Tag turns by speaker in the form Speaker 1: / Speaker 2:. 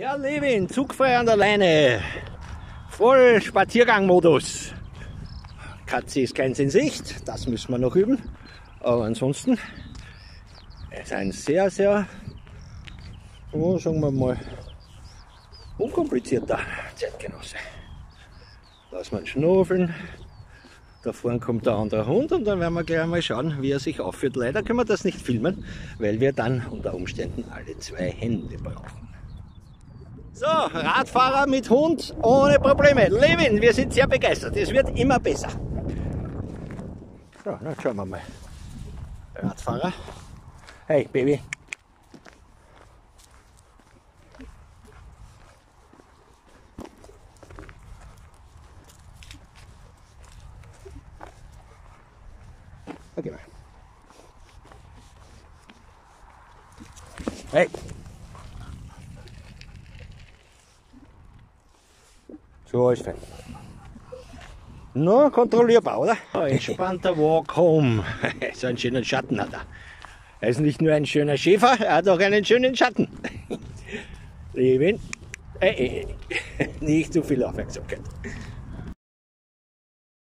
Speaker 1: Herr Levin, zugfrei an der Leine. Voll Spaziergangmodus. Katze ist keins in Sicht, das müssen wir noch üben. Aber ansonsten ist ein sehr, sagen wir mal, unkomplizierter Zeitgenosse. Lass mal schnuffeln. Da vorne kommt der andere Hund und dann werden wir gleich mal schauen, wie er sich aufführt. Leider können wir das nicht filmen, weil wir dann unter Umständen alle zwei Hände brauchen. So, Radfahrer mit Hund ohne Probleme. Levin, wir sind sehr begeistert. Es wird immer besser. So, dann schauen wir mal. Radfahrer. Hey, Baby. Okay, mal. Hey. So ist fein. Na, kontrollierbar, oder? Entspannter Walk home. So einen schönen Schatten hat er. Er ist nicht nur ein schöner Schäfer, er hat auch einen schönen Schatten. Levin, nicht zu viel Aufmerksamkeit.